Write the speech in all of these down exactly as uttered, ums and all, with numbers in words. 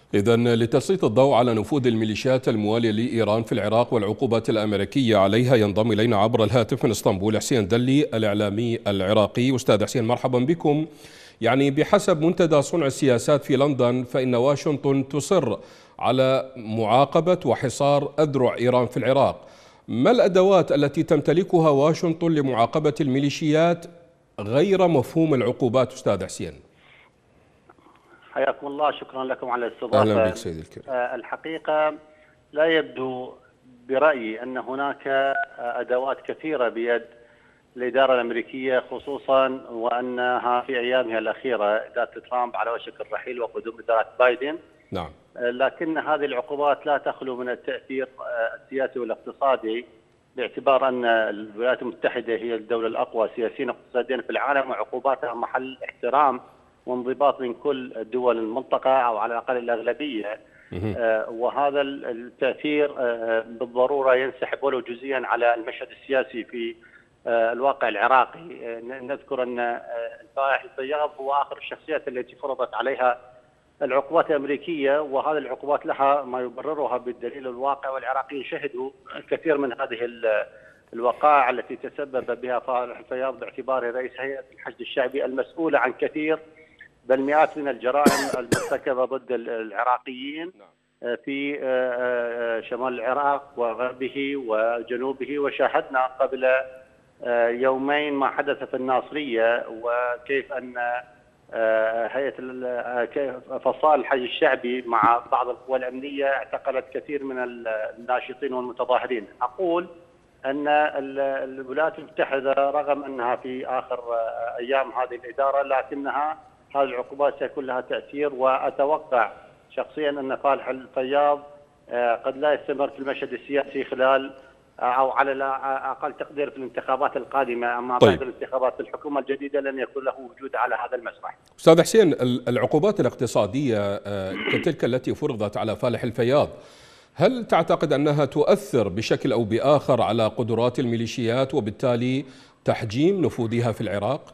إذن لتسليط الضوء على نفوذ الميليشيات الموالية لإيران في العراق والعقوبات الأمريكية عليها، ينضم إلينا عبر الهاتف من اسطنبول حسين دلي الإعلامي العراقي. أستاذ حسين مرحبا بكم. يعني بحسب منتدى صنع السياسات في لندن فإن واشنطن تصر على معاقبة وحصار أذرع إيران في العراق. ما الأدوات التي تمتلكها واشنطن لمعاقبة الميليشيات غير مفهوم العقوبات أستاذ حسين؟ حياكم الله، شكرا لكم على الاستضافة. أهلا بك سيدي الكريم. الحقيقة لا يبدو برأيي أن هناك أدوات كثيرة بيد الإدارة الأمريكية، خصوصا وأنها في أيامها الأخيرة إدارة ترامب على وشك الرحيل وقدوم إدارة بايدن. نعم. لكن هذه العقوبات لا تخلو من التأثير السياسي والاقتصادي، باعتبار أن الولايات المتحدة هي الدولة الأقوى سياسيا واقتصاديا في العالم، وعقوباتها محل احترام وانضباط من كل دول المنطقة أو على الأقل الأغلبية. آه وهذا التأثير آه بالضرورة ينسحب ولو جزئيا على المشهد السياسي في آه الواقع العراقي. آه نذكر أن آه الفائح الفياض هو آخر الشخصيات التي فرضت عليها العقوبات الأمريكية، وهذه العقوبات لها ما يبررها بالدليل الواقع، والعراقيين شهدوا الكثير من هذه الوقائع التي تسبب بها فائح الفياض باعتباره رئيس هيئة الحشد الشعبي المسؤولة عن كثير بل مئات من الجرائم المرتكبة ضد العراقيين في شمال العراق وغربه وجنوبه. وشاهدنا قبل يومين ما حدث في الناصرية، وكيف أن هيئة فصائل الحشد الشعبي مع بعض القوى الأمنية اعتقلت كثير من الناشطين والمتظاهرين. أقول أن الولايات المتحدة رغم أنها في آخر أيام هذه الإدارة، لكنها هذه العقوبات سيكون لها تأثير، وأتوقع شخصيا أن فالح الفياض قد لا يستمر في المشهد السياسي خلال أو على أقل تقدير في الانتخابات القادمة. أما طيب. بعد الانتخابات الحكومة الجديدة لن يكون له وجود على هذا المسرح. أستاذ حسين، العقوبات الاقتصادية كتلك التي فرضت على فالح الفياض، هل تعتقد أنها تؤثر بشكل أو بآخر على قدرات الميليشيات وبالتالي تحجيم نفوذها في العراق؟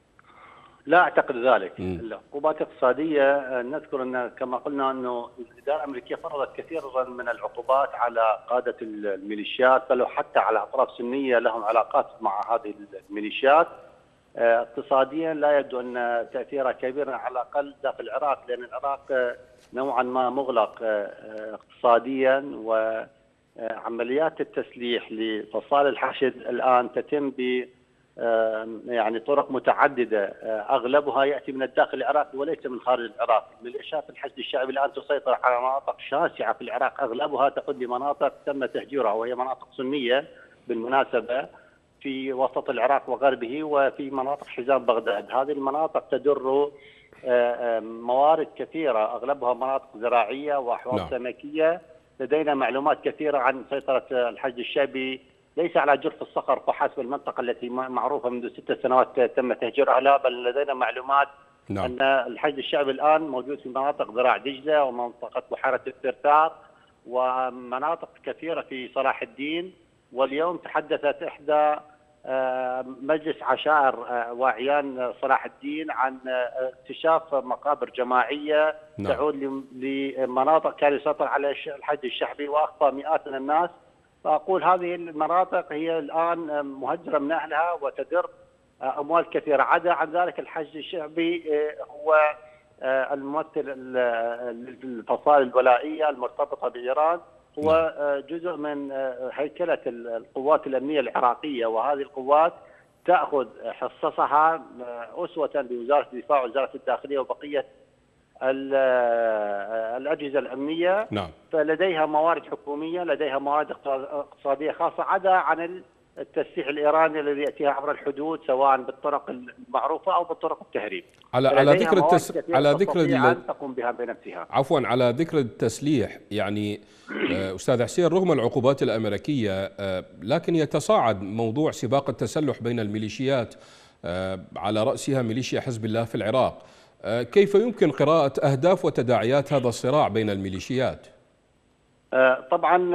لا أعتقد ذلك. م. العقوبات الاقتصادية نذكر أن كما قلنا أنه الإدارة الأمريكية فرضت كثيرا من العقوبات على قادة الميليشيات، بل حتى على أطراف سنية لهم علاقات مع هذه الميليشيات. اقتصاديا لا يبدو أن تأثيرها كبيرا على الأقل داخل العراق، لأن العراق نوعا ما مغلق اقتصاديا، وعمليات التسليح لفصائل الحشد الآن تتم ب يعني طرق متعددة، أغلبها يأتي من الداخل العراقي وليس من خارج العراق. ميليشيات الحشد الشعبي الآن تسيطر على مناطق شاسعة في العراق، أغلبها تقود لمناطق تم تهجيرها، وهي مناطق سنية بالمناسبة في وسط العراق وغربه، وفي مناطق حزام بغداد. هذه المناطق تدر موارد كثيرة، أغلبها مناطق زراعية وأحواض نعم. سمكية. لدينا معلومات كثيرة عن سيطرة الحشد الشعبي ليس على جرف الصقر فحسب، المنطقة التي معروفة منذ ست سنوات تم تهجيرها، لا بل لدينا معلومات نعم. أن الحشد الشعبي الآن موجود في مناطق ذراع دجلة ومنطقة بحيرة الثرثار ومناطق كثيرة في صلاح الدين. واليوم تحدثت إحدى مجلس عشائر واعيان صلاح الدين عن اكتشاف مقابر جماعية نعم. تعود لمناطق كان يسيطر على الحشد الشعبي وأخطى مئات من الناس. فأقول هذه المناطق هي الآن مهجرة من أهلها وتدر أموال كثيرة. عدا عن ذلك الحشد الشعبي هو الممثل للفصائل الولائية المرتبطة بإيران، هو جزء من هيكلة القوات الأمنية العراقية، وهذه القوات تأخذ حصصها أسوة بوزارة الدفاع ووزارة الداخلية وبقية الأجهزة الأمنية. نعم. فلديها موارد حكومية، لديها موارد اقتصادية خاصة، عدا عن التسليح الإيراني الذي يأتيها عبر الحدود سواء بالطرق المعروفة أو بالطرق التهريب. على على ذكر التس... على ذكر ال... تقوم بها بنفسها. عفوا، على ذكر التسليح، يعني أستاذ حسين، رغم العقوبات الأمريكية لكن يتصاعد موضوع سباق التسلح بين الميليشيات، على رأسها ميليشيا حزب الله في العراق. كيف يمكن قراءة أهداف وتداعيات هذا الصراع بين الميليشيات؟ طبعا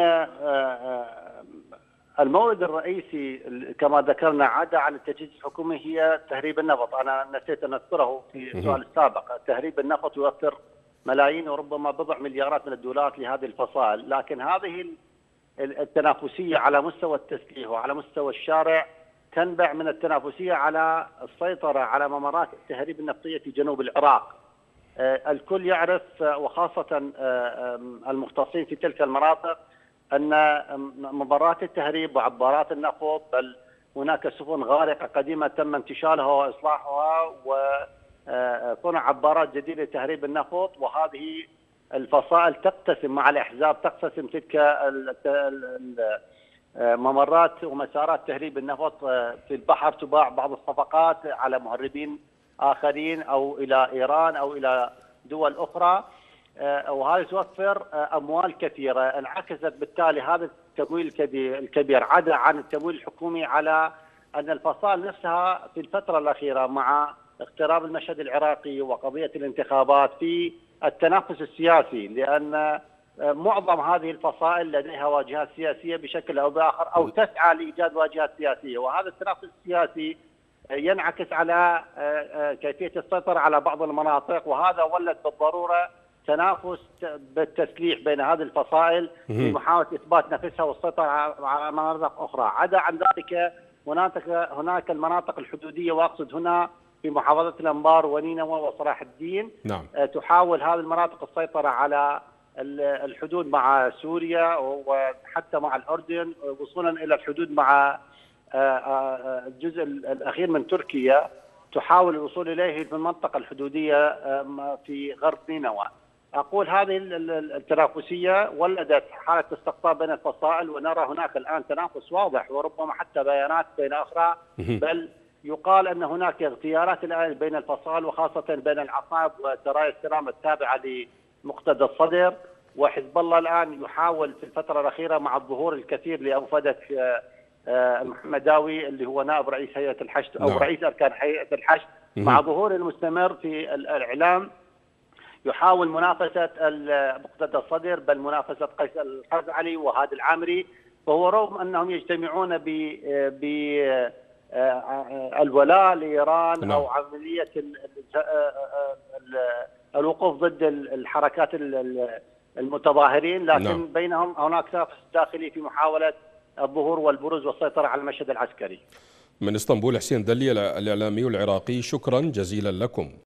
المورد الرئيسي كما ذكرنا عدا عن التجهيز الحكومي هي تهريب النفط. أنا نسيت أن أذكره في السؤال السابق. تهريب النفط يؤثر ملايين وربما بضع مليارات من الدولارات لهذه الفصائل، لكن هذه التنافسية على مستوى التسليح وعلى مستوى الشارع تنبع من التنافسية على السيطرة على ممرات التهريب النفطية في جنوب العراق. الكل يعرف وخاصة المختصين في تلك المناطق أن ممرات التهريب وعبارات النفط، بل هناك سفن غارقة قديمة تم انتشالها وإصلاحها وصنع عبارات جديدة لتهريب النفط، وهذه الفصائل تقتسم مع الأحزاب تقتسم تلك ممرات ومسارات تهريب النفط في البحر، تباع بعض الصفقات على مهربين آخرين أو إلى إيران أو إلى دول أخرى، وهذه توفر أموال كثيرة. انعكست بالتالي هذا التمويل الكبير عدا عن التمويل الحكومي على أن الفصائل نفسها في الفترة الأخيرة مع اقتراب المشهد العراقي وقضية الانتخابات في التنافس السياسي، لأن معظم هذه الفصائل لديها واجهات سياسية بشكل أو بآخر أو تسعى لإيجاد واجهات سياسية، وهذا التنافس السياسي ينعكس على كيفية السيطرة على بعض المناطق، وهذا ولد بالضرورة تنافس بالتسليح بين هذه الفصائل في محاولة إثبات نفسها والسيطرة على مناطق أخرى. عدا عن ذلك هناك هناك المناطق الحدودية، وأقصد هنا في محافظة الأنبار ونينوى وصلاح الدين. نعم. تحاول هذه المناطق السيطرة على الحدود مع سوريا وحتى مع الأردن، وصولا إلى الحدود مع الجزء الأخير من تركيا، تحاول الوصول إليه في المنطقة الحدودية في غرب نينوى. أقول هذه التنافسية ولدت حالة استقطاب بين الفصائل، ونرى هناك الآن تنافس واضح وربما حتى بيانات بين أخرى، بل يقال أن هناك اغتيالات الآن بين الفصائل وخاصة بين العصائب وسرايا السلام التابعة لمقتدى الصدر وحزب الله. الآن يحاول في الفترة الأخيرة مع الظهور الكثير لأوفدة المحمداوي اللي هو نائب رئيس هيئة الحشد أو رئيس أركان هيئة الحشد، مع ظهور المستمر في الإعلام يحاول منافسة مقتدى الصدر بل منافسة قيس الخزعلي وهادي العامري، وهو رغم أنهم يجتمعون ب الولاء لإيران نعم. أو عملية الوقوف ضد الحركات المتظاهرين، لكن نعم. بينهم هناك تنافس داخلي في محاولة الظهور والبروز والسيطرة على المشهد العسكري. من اسطنبول حسين دلي الإعلامي العراقي، شكرا جزيلا لكم.